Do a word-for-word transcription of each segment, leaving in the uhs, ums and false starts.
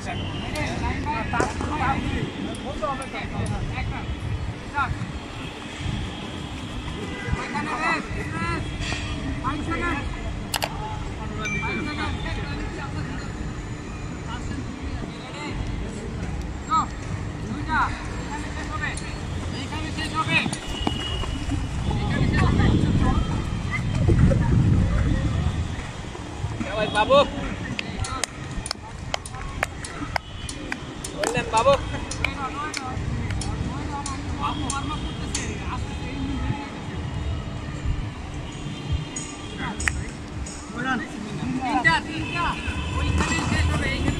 বাবু বললেন বাবু তিনটা তিনটা ওইখানে শেষ হবে এইখানে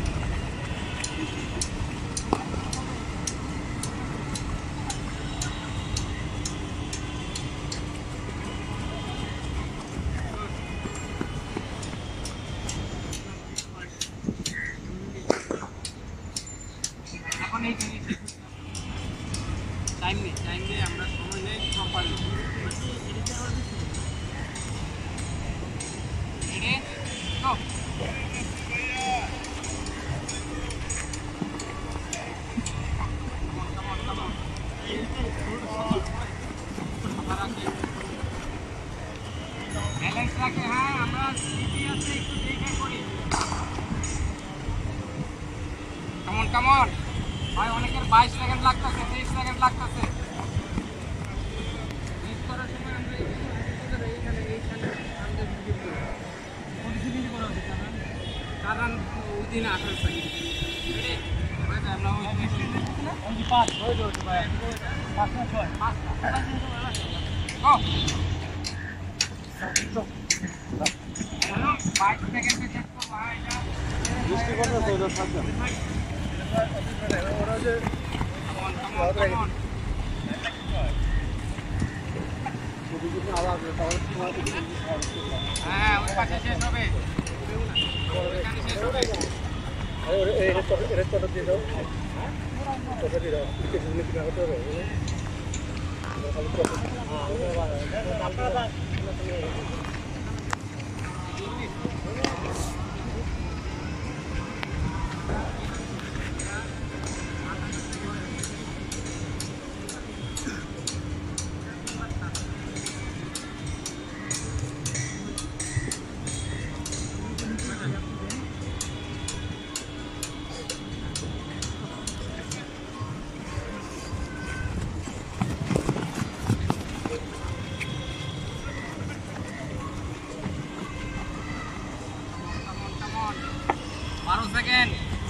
টাইম নেই টাইম নেই আমরা সময় নেই প্রপারলি রেডি গো ব্যালেন্স রাখে হ্যাঁ আমরা সিটি আছে একটু দেখে করি কেমন কেমন ভাই অনেকের বাইশ সেকেন্ড লাগতেছে তেইশ সেকেন্ড লাগতেছে কারণ ওই দিন আঠারো সেকেন্ড পাঁচ ছয় পাঁচ না ছয় পাঁচ বাইশ সেকেন্ডে চেক করবো এটা দৃষ্টি করতে চৌদ্দ থাকবে ওরা যে হ্যাঁ ওই পাশে শেষ হবে দিয়ে দাও দিয়ে দাও বারো সেকেন্ড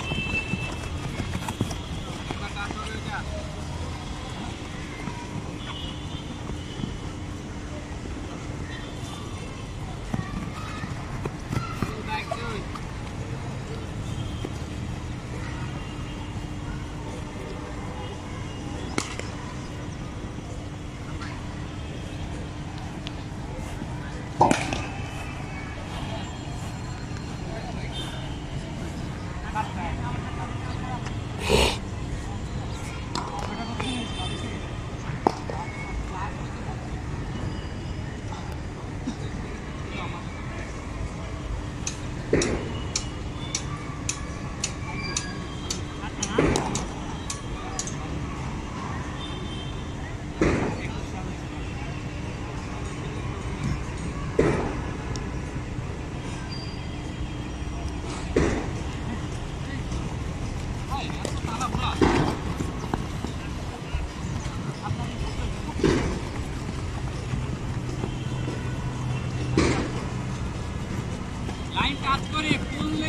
লাইন টাচ করে পুললে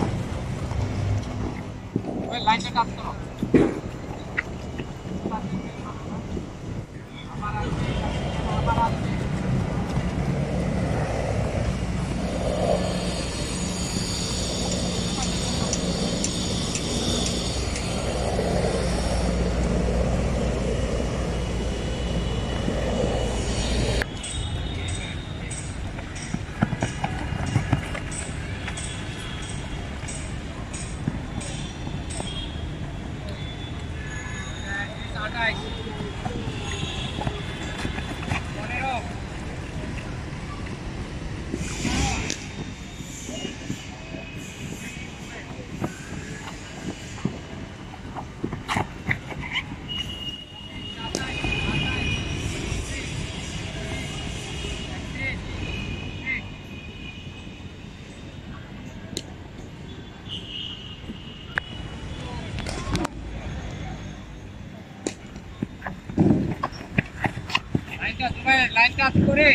ওই লাইনটা টাচ করো আবার আসবে আবার আসবে ভাই লাইন কাজ করে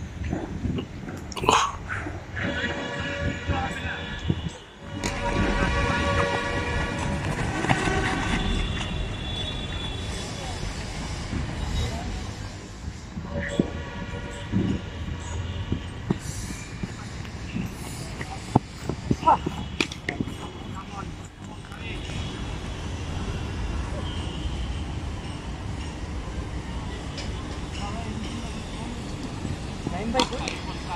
লাইন ভাই কই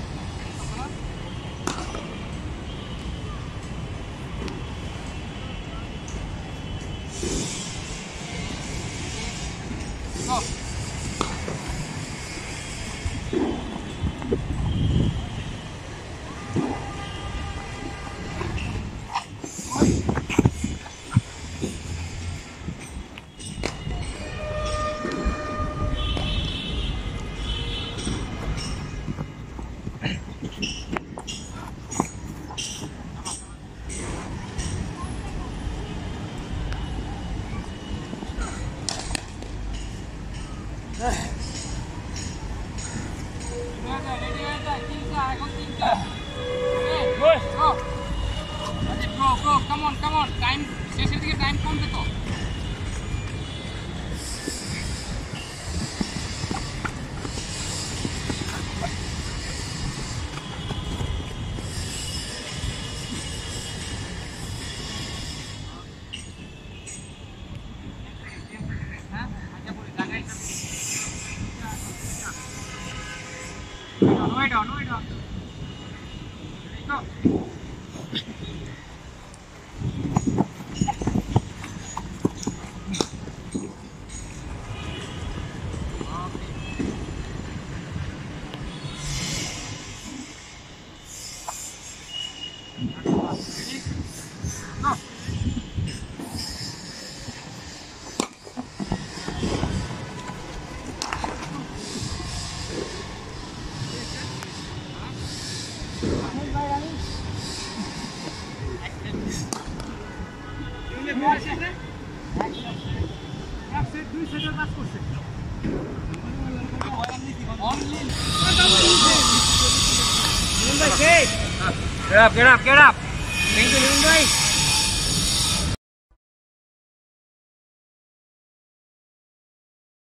Go. Come on, come on. Time. Session থেকে time কমবে তো। হ্যাঁ আচ্ছা বলি জায়গায় Wait on, wait on. Go. Get up, get up, get up. Thank you, Leon.